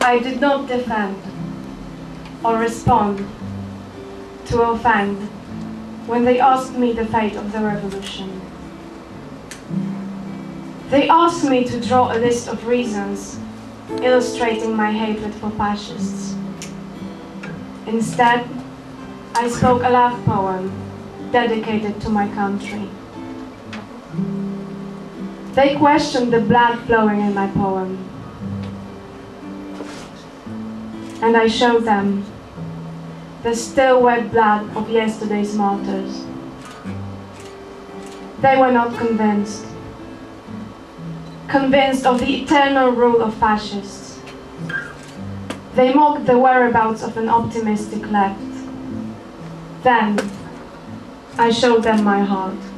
I did not defend or respond to offend when they asked me the fate of the revolution. They asked me to draw a list of reasons illustrating my hatred for fascists. Instead, I spoke a love poem dedicated to my country. They questioned the blood flowing in my poem, and I showed them the still wet blood of yesterday's martyrs. They were not convinced of the eternal rule of fascists. They mocked the whereabouts of an optimistic left. Then I showed them my heart.